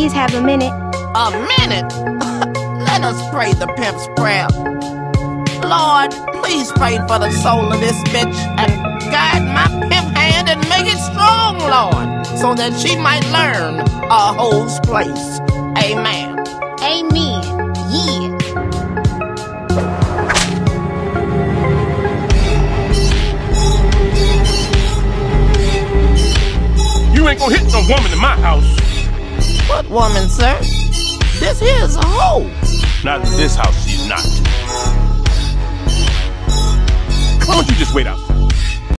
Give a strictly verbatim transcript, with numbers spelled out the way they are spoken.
please have a minute? A minute? Let us pray the pimp's prayer. Lord, please pray for the soul of this bitch and guide my pimp hand and make it strong, Lord, so that she might learn a hoe's place. Amen. Amen. Yeah. You ain't gonna hit no woman in my house. What woman, sir? This here's a hoe. Not in this house, she's not. Why don't you just wait out?